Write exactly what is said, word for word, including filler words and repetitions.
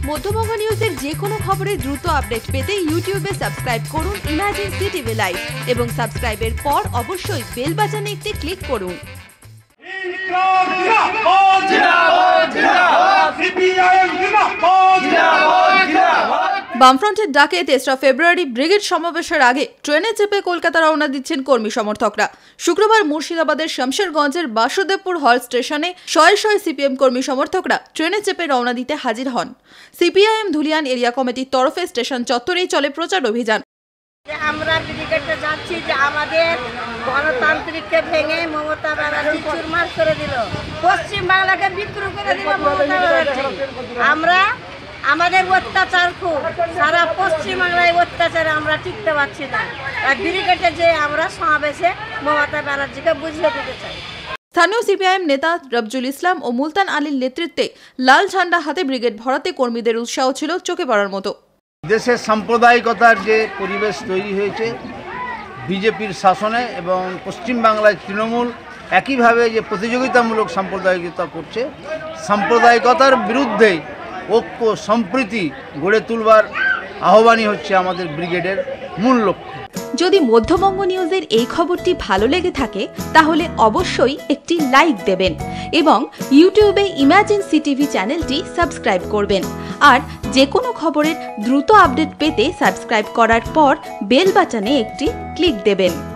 মধ্যবঙ্গ নিউজের যে কোনো খবরের দ্রুত আপডেট পেতে ইউটিউবে সাবস্ক্রাইব করুন ইমাজিন সিটিভি লাইভ এবং সাবস্ক্রাইবের পর অবশ্যই বেল বাটনে একটি ক্লিক করুন। বামফ্রন্টের ডাকে তেসরা ফেব্রুয়ারি ব্রিগেড সমাবেশের আগে ট্রেনে চেপে কলকাতা রওনা দিচ্ছেন কর্মী সমর্থকরা। শুক্রবার মুর্শিদাবাদের শামশেরগঞ্জের বাসুদেবপুর হল স্টেশনে শয়ে শয়ে সিপিএম কর্মী সমর্থকরা ট্রেনে চেপে রওনা দিতে হাজির হন। সিপিআইএম ধুলিয়ান এরিয়া কমিটির তরফে স্টেশন চত্বরেই চলে প্রচার অভিযান। আমরা ব্রিগেডে যাচ্ছি যে আমাদের গণতান্ত্রিককে ভেঙে মমতা ব্যানার্জি চুরমার করে দিল, পশ্চিম বাংলাকে বিক্রি করে দিল মমতা ব্যানার্জি। আমরা আমাদের অত্যাচার খুব, সারা পশ্চিম বাংলায় অত্যাচারে আমরা টিকতে পারছি না। ব্রিগেডে যে আমরা সমাবেশে মমতা ব্যানার্জিকে বুঝিয়ে দিতে চাই। স্থানীয় সিপিআইএম নেতা রবজুল ইসলাম ও মুলতান আলীর নেতৃত্বে লাল ঝান্ডা হাতে ব্রিগেড ভরাতে কর্মীদের উৎসাহ ছিল চোখে পড়ার মতো। দেশের সাম্প্রদায়িকতার যে পরিবেশ তৈরি হয়েছে বিজেপির শাসনে এবং পশ্চিমবাংলায় তৃণমূল একইভাবে যে প্রতিযোগিতামূলক সাম্প্রদায়িকতা করছে, সাম্প্রদায়িকতার বিরুদ্ধে ঐক্য সম্প্রীতি গড়ে তুলবার আহ্বানই হচ্ছে আমাদের ব্রিগেডের মূল লক্ষ্য। যদি মধ্যবঙ্গ নিউজের এই খবরটি ভালো লেগে থাকে তাহলে অবশ্যই একটি লাইক দেবেন এবং ইউটিউবে ইমাজিন সিটিভি চ্যানেলটি সাবস্ক্রাইব করবেন। আর যে কোনো খবরের দ্রুত আপডেট পেতে সাবস্ক্রাইব করার পর বেল বাটনে একটি ক্লিক দেবেন।